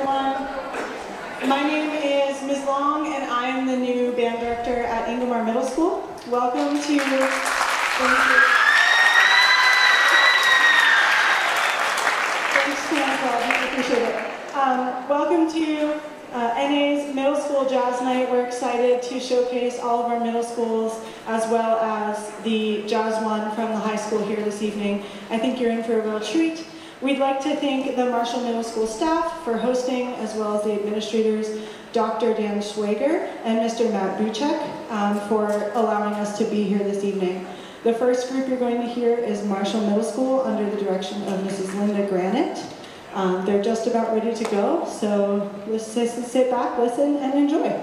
everyone. My name is Ms. Long, and I am the new band director at Ingomar Middle School. Welcome to... Thanks, François. I appreciate it. Welcome to NA's Middle School Jazz Night. We're excited to showcase all of our middle schools as well as the Jazz One from the high school here this evening. I think you're in for a real treat. We'd like to thank the Marshall Middle School staff for hosting, as well as the administrators, Dr. Dan Schwager and Mr. Matt Buchek, for allowing us to be here this evening. The first group you're going to hear is Marshall Middle School under the direction of Mrs. Linda Granite. They're just about ready to go, so let's sit back, listen, and enjoy.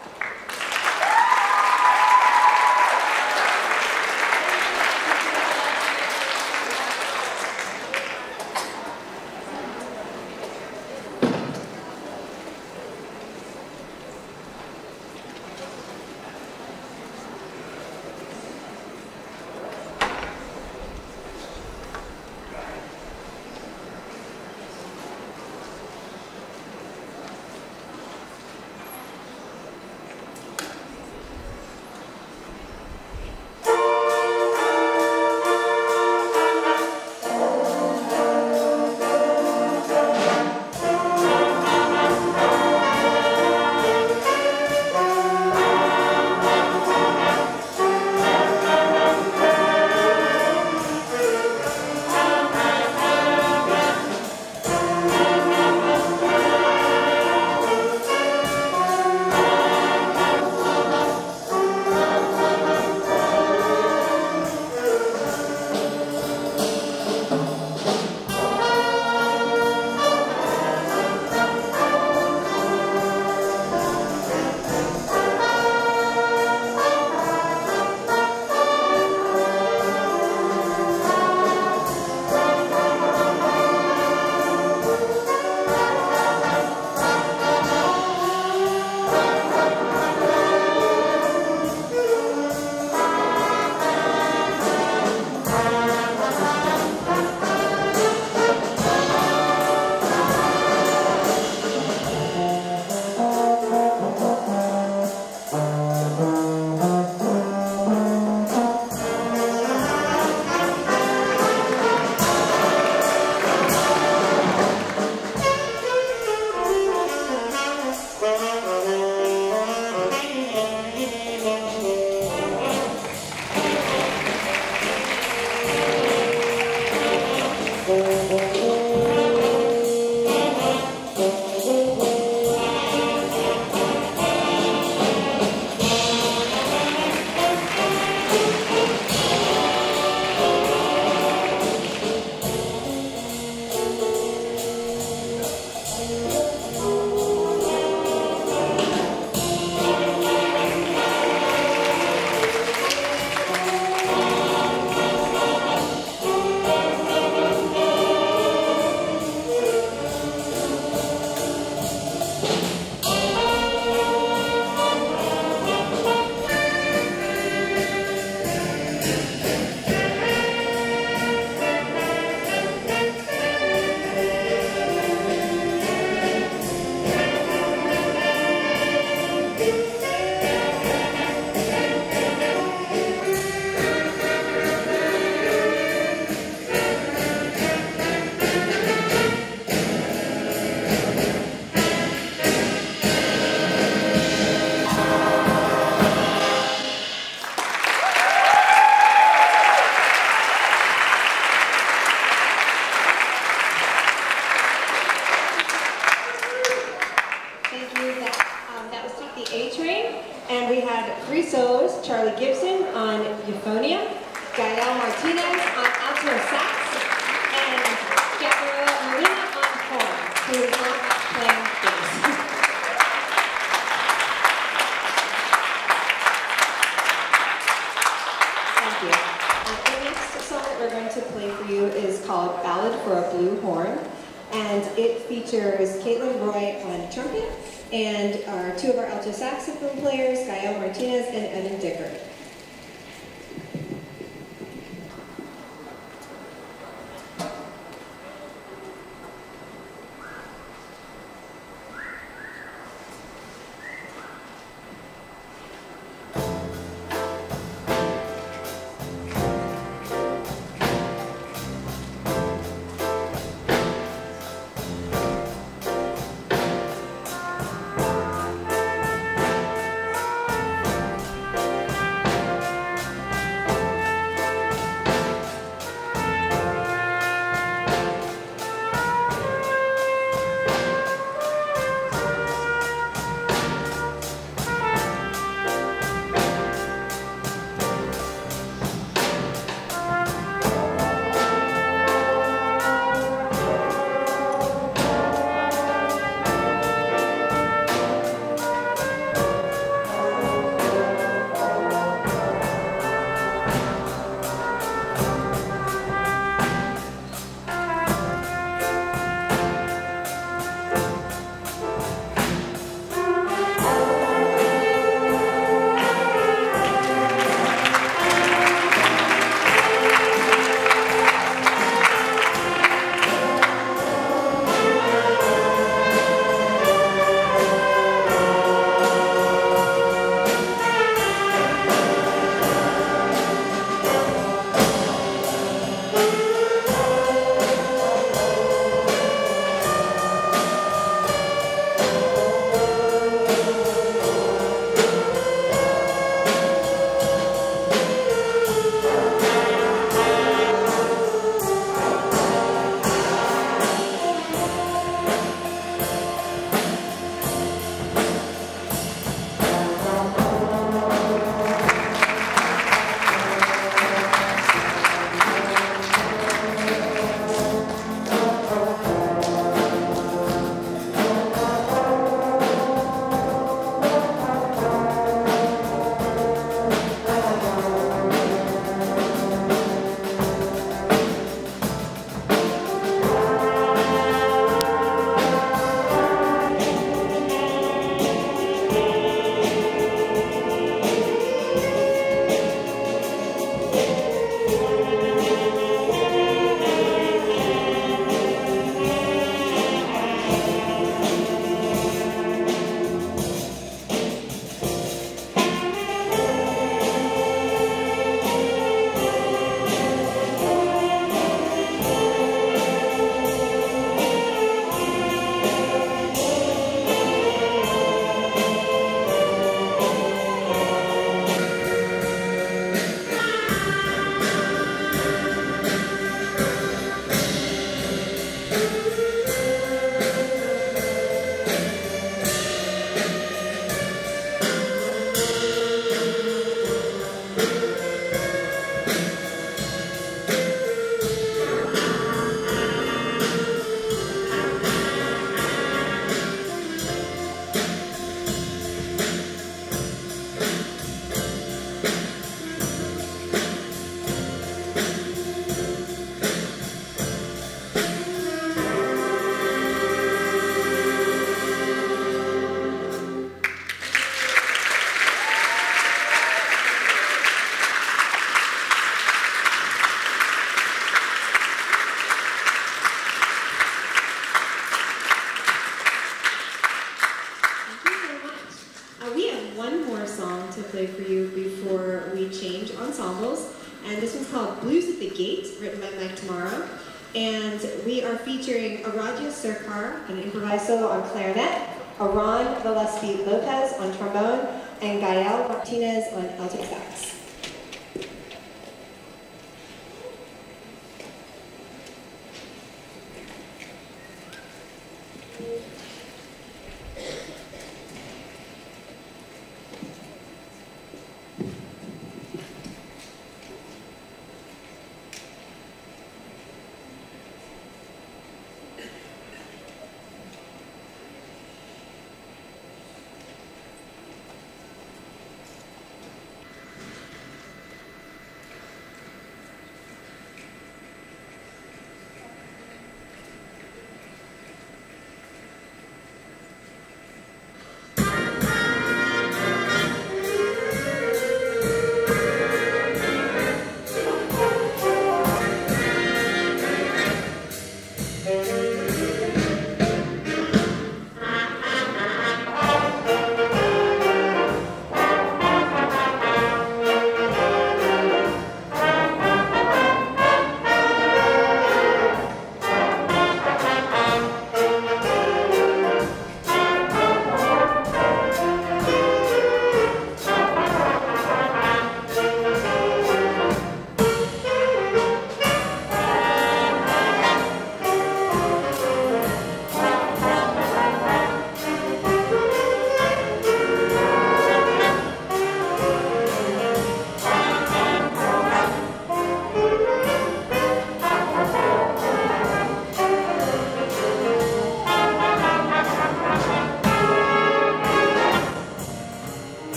And two of our alto saxophone players, Gael Martinez and Evan Dicker. one more song to play for you before we change ensembles. And this one's called Blues at the Gate, written by Mike Tomorrow. And we are featuring Aradia Surkar, an improvised solo on clarinet, Aran Valespi Lopez on trombone, and Gael Martinez on alto sax.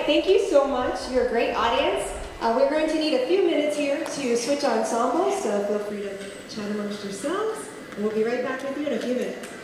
thank you so much. You're a great audience. We're going to need a few minutes here to switch ensembles, so feel free to chat amongst yourselves. And we'll be right back with you in a few minutes.